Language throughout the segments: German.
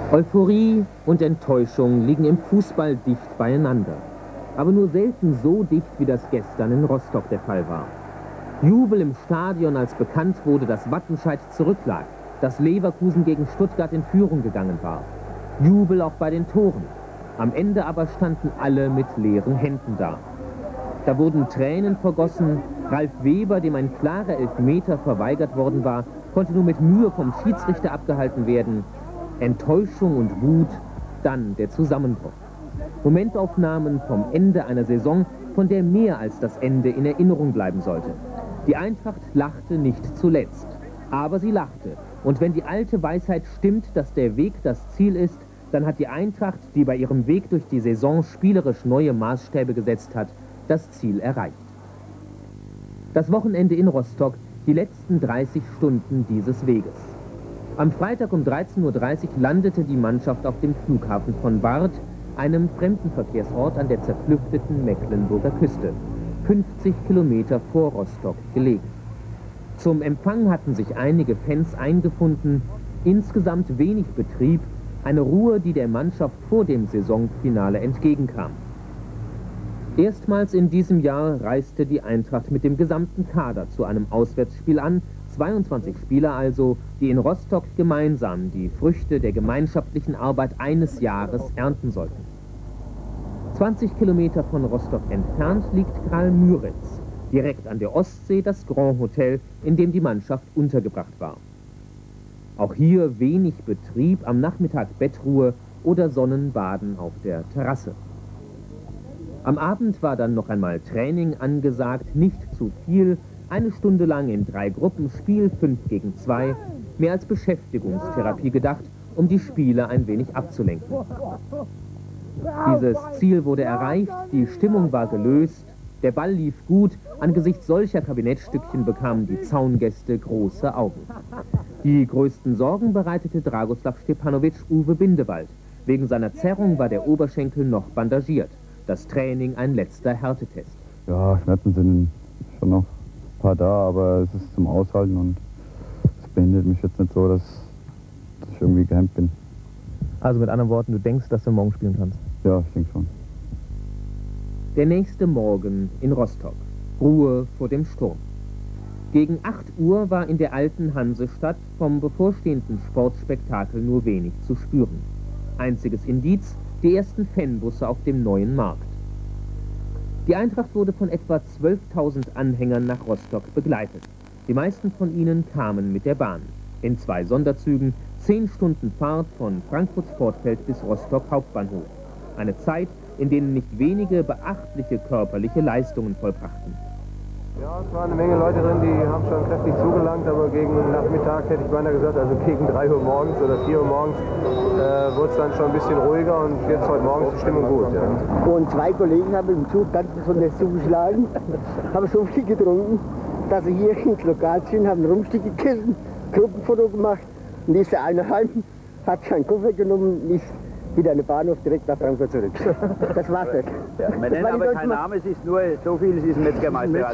Euphorie und Enttäuschung liegen im Fußball dicht beieinander. Aber nur selten so dicht, wie das gestern in Rostock der Fall war. Jubel im Stadion, als bekannt wurde, dass Wattenscheid zurücklag, dass Leverkusen gegen Stuttgart in Führung gegangen war. Jubel auch bei den Toren. Am Ende aber standen alle mit leeren Händen da. Da wurden Tränen vergossen. Ralf Weber, dem ein klarer Elfmeter verweigert worden war, konnte nur mit Mühe vom Schiedsrichter abgehalten werden. Enttäuschung und Wut, dann der Zusammenbruch. Momentaufnahmen vom Ende einer Saison, von der mehr als das Ende in Erinnerung bleiben sollte. Die Eintracht lachte nicht zuletzt, aber sie lachte. Und wenn die alte Weisheit stimmt, dass der Weg das Ziel ist, dann hat die Eintracht, die bei ihrem Weg durch die Saison spielerisch neue Maßstäbe gesetzt hat, das Ziel erreicht. Das Wochenende in Rostock, die letzten 30 Stunden dieses Weges. Am Freitag um 13:30 Uhr landete die Mannschaft auf dem Flughafen von Barth, einem Fremdenverkehrsort an der zerklüfteten Mecklenburger Küste, 50 Kilometer vor Rostock gelegen. Zum Empfang hatten sich einige Fans eingefunden, insgesamt wenig Betrieb, eine Ruhe, die der Mannschaft vor dem Saisonfinale entgegenkam. Erstmals in diesem Jahr reiste die Eintracht mit dem gesamten Kader zu einem Auswärtsspiel an, 22 Spieler also, die in Rostock gemeinsam die Früchte der gemeinschaftlichen Arbeit eines Jahres ernten sollten. 20 Kilometer von Rostock entfernt liegt Graal-Müritz, direkt an der Ostsee das Grand Hotel, in dem die Mannschaft untergebracht war. Auch hier wenig Betrieb, am Nachmittag Bettruhe oder Sonnenbaden auf der Terrasse. Am Abend war dann noch einmal Training angesagt, nicht zu viel, 1 Stunde lang in 3 Gruppen, Spiel 5 gegen 2, mehr als Beschäftigungstherapie gedacht, um die Spieler ein wenig abzulenken. Dieses Ziel wurde erreicht, die Stimmung war gelöst, der Ball lief gut, angesichts solcher Kabinettstückchen bekamen die Zaungäste große Augen. Die größten Sorgen bereitete Dragoslav Stepanovic Uwe Bindewald. Wegen seiner Zerrung war der Oberschenkel noch bandagiert. Das Training ein letzter Härtetest. Ja, Schmerzen sind schon noch ein paar da, aber es ist zum Aushalten und es behindert mich jetzt nicht so, dass ich irgendwie gehemmt bin. Also mit anderen Worten, du denkst, dass du morgen spielen kannst? Ja, ich denke schon. Der nächste Morgen in Rostock. Ruhe vor dem Sturm. Gegen 8 Uhr war in der alten Hansestadt vom bevorstehenden Sportspektakel nur wenig zu spüren. Einziges Indiz, die ersten Fanbusse auf dem neuen Markt. Die Eintracht wurde von etwa 12.000 Anhängern nach Rostock begleitet. Die meisten von ihnen kamen mit der Bahn. In 2 Sonderzügen, 10 Stunden Fahrt von Frankfurt Sportfeld bis Rostock Hauptbahnhof. Eine Zeit, in denen nicht wenige beachtliche körperliche Leistungen vollbrachten. Ja, es waren eine Menge Leute drin, die haben schon kräftig zugelangt, aber gegen Nachmittag hätte ich beinahe gesagt, also gegen 3 Uhr morgens oder 4 Uhr morgens wurde es dann schon ein bisschen ruhiger und jetzt heute Morgen ist die Stimmung gut. Ja. Und 2 Kollegen haben im Zug ganz besonders zugeschlagen, haben so viel getrunken, dass sie hier ins Lokal sind, haben Rumstieg gegessen, Gruppenfoto gemacht und ist der eine heim, hat seinen Koffer genommen und ist wieder an den Bahnhof direkt nach Frankfurt zurück. Das war's jetzt. Ja, man nennt aber kein Name, es ist nur so viel, es ist ein Metzgermeister.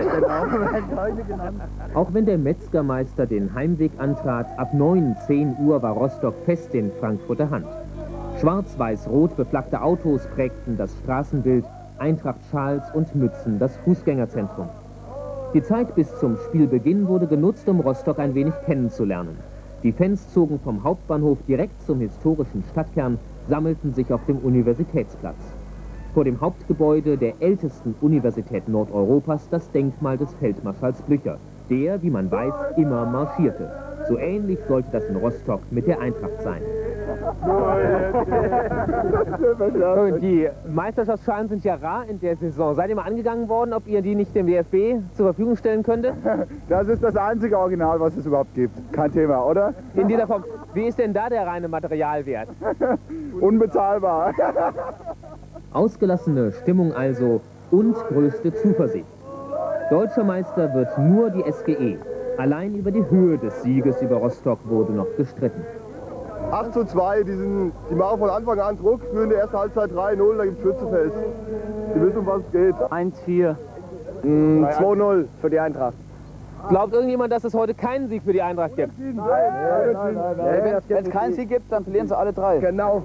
Auch wenn der Metzgermeister den Heimweg antrat, ab 9, 10 Uhr war Rostock fest in Frankfurter Hand. Schwarz-weiß-rot beflaggte Autos prägten das Straßenbild, Eintracht-Schals und Mützen das Fußgängerzentrum. Die Zeit bis zum Spielbeginn wurde genutzt, um Rostock ein wenig kennenzulernen. Die Fans zogen vom Hauptbahnhof direkt zum historischen Stadtkern, sammelten sich auf dem Universitätsplatz. Vor dem Hauptgebäude der ältesten Universität Nordeuropas das Denkmal des Feldmarschalls Blücher, der, wie man weiß, immer marschierte. So ähnlich sollte das in Rostock mit der Eintracht sein. Die Meisterschaftsschalen sind ja rar in der Saison. Seid ihr mal angegangen worden, ob ihr die nicht dem DFB zur Verfügung stellen könntet? Das ist das einzige Original, was es überhaupt gibt. Kein Thema, oder? In dieser Form. Wie ist denn da der reine Materialwert? Unbezahlbar. Ausgelassene Stimmung also und größte Zuversicht. Deutscher Meister wird nur die SGE. Allein über die Höhe des Sieges über Rostock wurde noch gestritten. 8:2, die machen von Anfang an Druck, führen die erste Halbzeit 3:0, da gibt es Schützefest. Die wissen, um was es geht. 1-4. 2:0 für die Eintracht. Glaubt irgendjemand, dass es heute keinen Sieg für die Eintracht gibt? Wenn es keinen Sieg gibt, dann verlieren sie alle 3. Genau.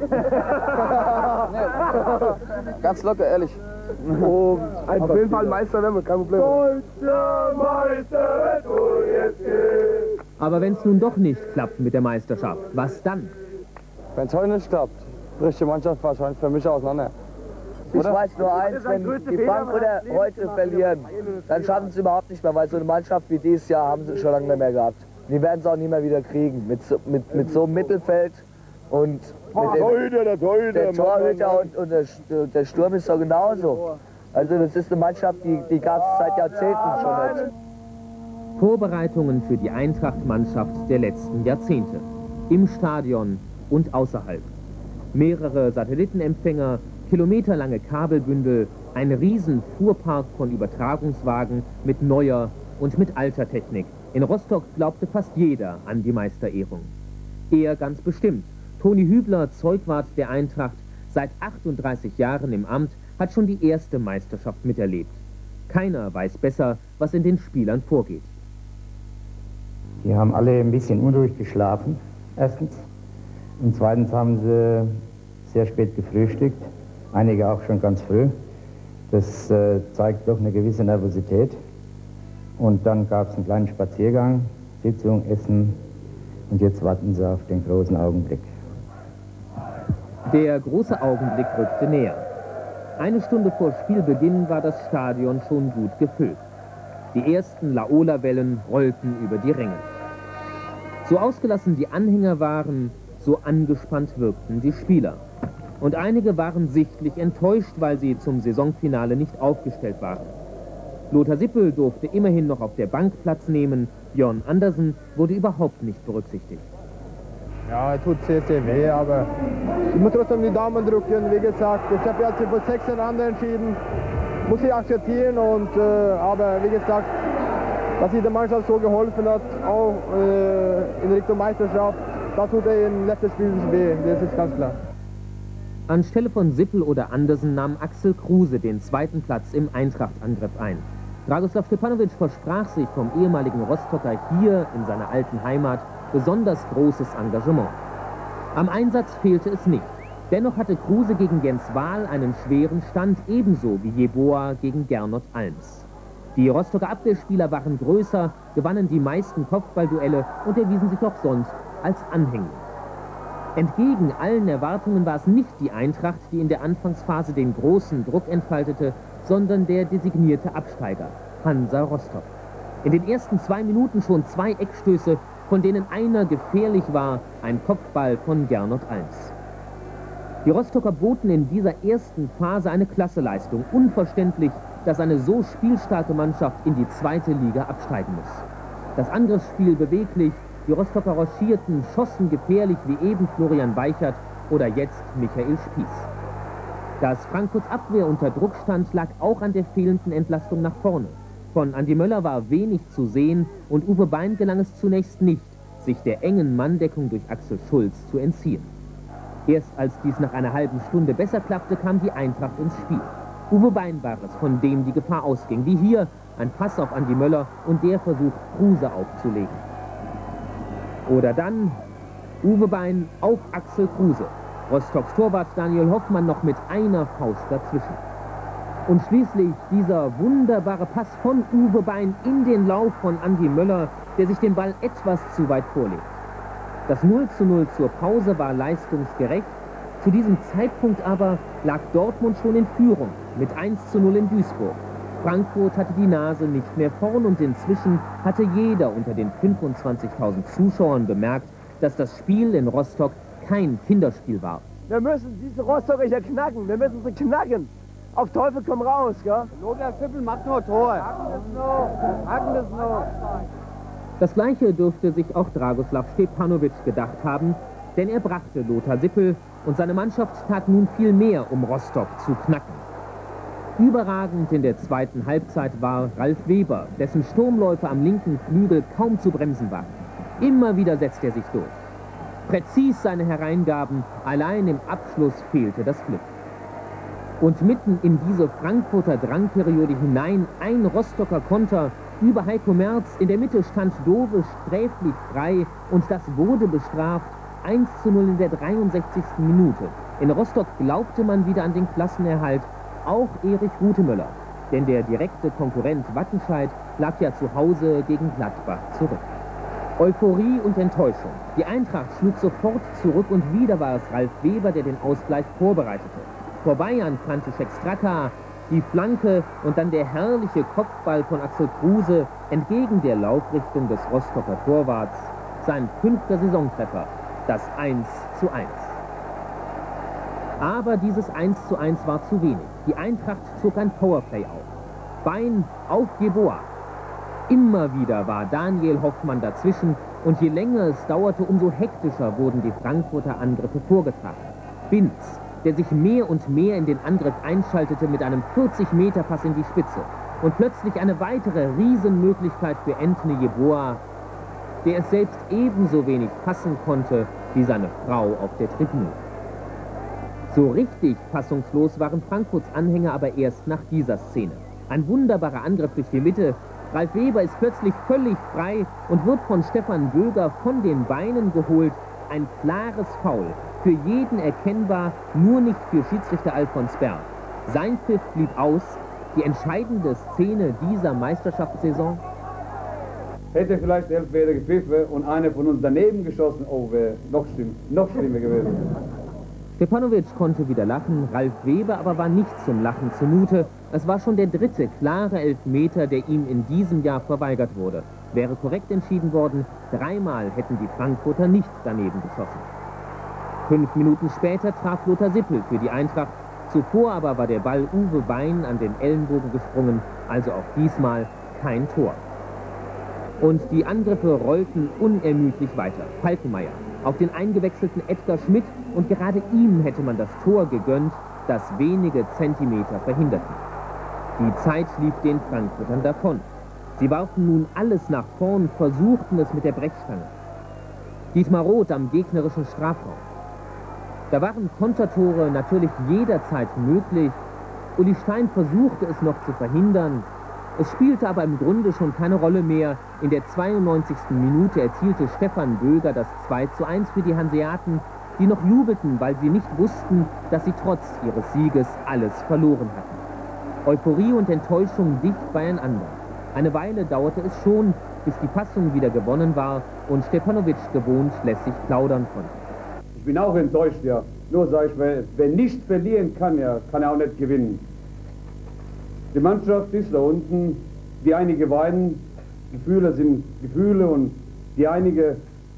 Ganz locker, ehrlich. Auf jeden Fall Meister werden wir, kein Problem. Deutscher Meister, wo jetzt geht. Aber wenn es nun doch nicht klappt mit der Meisterschaft, was dann? Wenn es heute nicht klappt, bricht die Mannschaft wahrscheinlich für mich auseinander. Ich weiß nur eins, wenn die Frankfurter heute verlieren, dann schaffen sie es überhaupt nicht mehr, weil so eine Mannschaft wie dieses Jahr haben sie schon lange nicht mehr gehabt. Die werden es auch nie mehr wieder kriegen. Mit so einem Mittelfeld und mit der Torhüter und der Sturm ist doch genauso. Also das ist eine Mannschaft, die gab es seit Jahrzehnten schon nicht. Vorbereitungen für die Eintracht-Mannschaft der letzten Jahrzehnte. Im Stadion und außerhalb. Mehrere Satellitenempfänger, kilometerlange Kabelbündel, ein riesen Fuhrpark von Übertragungswagen mit neuer und mit alter Technik. In Rostock glaubte fast jeder an die Meisterehrung. Er ganz bestimmt. Toni Hübler, Zeugwart der Eintracht, seit 38 Jahren im Amt, hat schon die erste Meisterschaft miterlebt. Keiner weiß besser, was in den Spielern vorgeht. Die haben alle ein bisschen unruhig geschlafen, erstens. Und zweitens haben sie sehr spät gefrühstückt, einige auch schon ganz früh. Das zeigt doch eine gewisse Nervosität. Und dann gab es einen kleinen Spaziergang, Sitzung, Essen und jetzt warten sie auf den großen Augenblick. Der große Augenblick rückte näher. Eine Stunde vor Spielbeginn war das Stadion schon gut gefüllt. Die ersten Laola-Wellen rollten über die Ränge. So ausgelassen die Anhänger waren, so angespannt wirkten die Spieler. Und einige waren sichtlich enttäuscht, weil sie zum Saisonfinale nicht aufgestellt waren. Lothar Sippel durfte immerhin noch auf der Bank Platz nehmen, Björn Andersen wurde überhaupt nicht berücksichtigt. Ja, tut sehr, sehr weh, aber ich muss trotzdem die Daumen drücken. Wie gesagt, ich habe jetzt für 6 Runden entschieden, muss ich akzeptieren. Aber wie gesagt, dass sich der Mannschaft so geholfen hat, auch in Richtung Meisterschaft, da tut er im letzten Spiel weh, das ist ganz klar. Anstelle von Sippel oder Andersen nahm Axel Kruse den zweiten Platz im Eintracht-Angriff ein. Dragoslav Stepanovic versprach sich vom ehemaligen Rostocker hier in seiner alten Heimat besonders großes Engagement. Am Einsatz fehlte es nicht. Dennoch hatte Kruse gegen Jens Wahl einen schweren Stand, ebenso wie Jeboa gegen Gernot Alms. Die Rostocker Abwehrspieler waren größer, gewannen die meisten Kopfballduelle und erwiesen sich auch sonst als anhänglich. Entgegen allen Erwartungen war es nicht die Eintracht, die in der Anfangsphase den großen Druck entfaltete, sondern der designierte Absteiger, Hansa Rostock. In den ersten 2 Minuten schon 2 Eckstöße, von denen einer gefährlich war, ein Kopfball von Gernot Alms. Die Rostocker boten in dieser ersten Phase eine Klasseleistung. Unverständlich, dass eine so spielstarke Mannschaft in die 2. Liga absteigen muss. Das Angriffsspiel beweglich, die Rostocker rochierten, schossen gefährlich wie eben Florian Weichert oder jetzt Michael Spieß. Dass Frankfurts Abwehr unter Druck stand, lag auch an der fehlenden Entlastung nach vorne. Von Andi Möller war wenig zu sehen und Uwe Bein gelang es zunächst nicht, sich der engen Manndeckung durch Axel Schulz zu entziehen. Erst als dies nach einer halben Stunde besser klappte, kam die Eintracht ins Spiel. Uwe Bein war es, von dem die Gefahr ausging, wie hier ein Pass auf Andi Möller und der versucht, Kruse aufzulegen. Oder dann Uwe Bein auf Axel Kruse. Rostocks Torwart Daniel Hoffmann noch mit einer Faust dazwischen. Und schließlich dieser wunderbare Pass von Uwe Bein in den Lauf von Andi Möller, der sich den Ball etwas zu weit vorlegt. Das 0:0 zur Pause war leistungsgerecht. Zu diesem Zeitpunkt aber lag Dortmund schon in Führung mit 1:0 in Duisburg. Frankfurt hatte die Nase nicht mehr vorn und inzwischen hatte jeder unter den 25.000 Zuschauern bemerkt, dass das Spiel in Rostock kein Kinderspiel war. Wir müssen diese Rostocker hier knacken, wir müssen sie knacken. Auf Teufel komm raus, gell? Lothar Sippel macht nur Tor. Haken das noch. Das Gleiche dürfte sich auch Dragoslav Stepanovic gedacht haben, denn er brachte Lothar Sippel und seine Mannschaft tat nun viel mehr, um Rostock zu knacken. Überragend in der zweiten Halbzeit war Ralf Weber, dessen Sturmläufe am linken Flügel kaum zu bremsen waren. Immer wieder setzte er sich durch. Präzis seine Hereingaben, allein im Abschluss fehlte das Glück. Und mitten in diese Frankfurter Drangperiode hinein ein Rostocker Konter, über Heiko Merz, in der Mitte stand Dove sträflich frei und das wurde bestraft. 1:0 in der 63. Minute. In Rostock glaubte man wieder an den Klassenerhalt, auch Erich Rutemöller. Denn der direkte Konkurrent Wattenscheid lag ja zu Hause gegen Gladbach zurück. Euphorie und Enttäuschung. Die Eintracht schlug sofort zurück und wieder war es Ralf Weber, der den Ausgleich vorbereitete. Vorbei an František Straka, die Flanke und dann der herrliche Kopfball von Axel Kruse entgegen der Laufrichtung des Rostocker Torwarts. Sein 5. Saisontreffer, das 1:1. Aber dieses 1:1 war zu wenig. Die Eintracht zog ein Powerplay auf. Bein auf Jeboa. Immer wieder war Daniel Hoffmann dazwischen und je länger es dauerte, umso hektischer wurden die Frankfurter Angriffe vorgetragen. Binz, der sich mehr und mehr in den Angriff einschaltete mit einem 40-Meter-Pass in die Spitze. Und plötzlich eine weitere Riesenmöglichkeit für Anthony Jeboa, der es selbst ebenso wenig fassen konnte wie seine Frau auf der Tribüne. So richtig fassungslos waren Frankfurts Anhänger aber erst nach dieser Szene. Ein wunderbarer Angriff durch die Mitte. Ralf Weber ist plötzlich völlig frei und wird von Stefan Böger von den Beinen geholt. Ein klares Foul, für jeden erkennbar, nur nicht für Schiedsrichter Alfons Berg. Sein Pfiff blieb aus. Die entscheidende Szene dieser Meisterschaftssaison. Hätte vielleicht Elfmeter gepfiffen und einer von uns daneben geschossen, oh, wäre noch schlimmer gewesen. Stepanovic konnte wieder lachen, Ralf Weber aber war nicht zum Lachen zumute. Es war schon der dritte klare Elfmeter, der ihm in diesem Jahr verweigert wurde. Wäre korrekt entschieden worden, 3-mal hätten die Frankfurter nicht daneben geschossen. 5 Minuten später traf Lothar Sippel für die Eintracht. Zuvor aber war der Ball Uwe Bein an den Ellenbogen gesprungen, also auch diesmal kein Tor. Und die Angriffe rollten unermüdlich weiter. Falkenmeier auf den eingewechselten Edgar Schmidt und gerade ihm hätte man das Tor gegönnt, das wenige Zentimeter verhinderten. Die Zeit lief den Frankfurtern davon. Sie warfen nun alles nach vorn, versuchten es mit der Brechstange. Dietmar Roth am gegnerischen Strafraum. Da waren Kontertore natürlich jederzeit möglich. Uli Stein versuchte es noch zu verhindern. Es spielte aber im Grunde schon keine Rolle mehr. In der 92. Minute erzielte Stefan Böger das 2:1 für die Hanseaten, die noch jubelten, weil sie nicht wussten, dass sie trotz ihres Sieges alles verloren hatten. Euphorie und Enttäuschung dicht beieinander. Eine Weile dauerte es schon, bis die Fassung wieder gewonnen war und Stepanovic gewohnt lässig plaudern konnte. Ich bin auch enttäuscht, ja. Nur sage ich, wer nicht verlieren kann, ja, kann er auch nicht gewinnen. Die Mannschaft ist da unten, die einige weinen, Gefühle sind Gefühle und die einige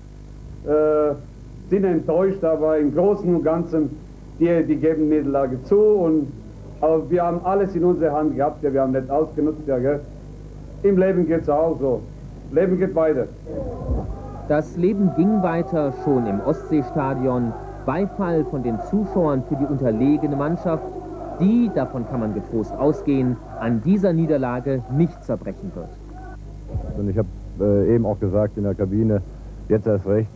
sind enttäuscht, aber im Großen und Ganzen, die geben Niederlage zu. Aber wir haben alles in unserer Hand gehabt, ja, wir haben nicht ausgenutzt, ja, gell? Im Leben geht es auch so. Leben geht weiter. Das Leben ging weiter, schon im Ostseestadion. Beifall von den Zuschauern für die unterlegene Mannschaft, die, davon kann man getrost ausgehen, an dieser Niederlage nicht zerbrechen wird. Und ich habe eben auch gesagt in der Kabine, jetzt erst recht,